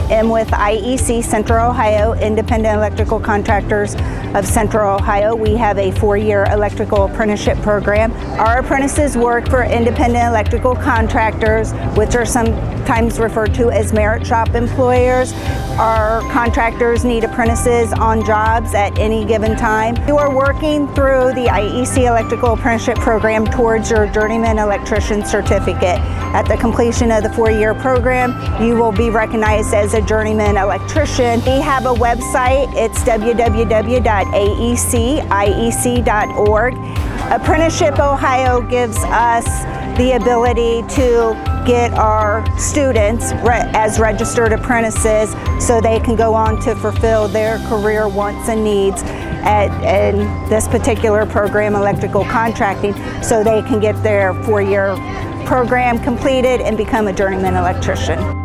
am with IEC Central Ohio, Independent Electrical Contractors of Central Ohio. We have a 4-year electrical apprenticeship program. Our apprentices work for independent electrical contractors, which are sometimes referred to as merit shop employers. Our contractors need apprentices on jobs at any given time. You are working through the IEC Electrical Apprenticeship Program towards your Journeyman Electrician Certificate. At the completion of the 4-year program, you will be recognized as a Journeyman Electrician. We have a website. It's www.aeciec.org. Apprenticeship.Ohio gives us the ability to get our students as registered apprentices so they can go on to fulfill their career wants and needs in this particular program, electrical contracting, so they can get their 4-year program completed and become a journeyman electrician.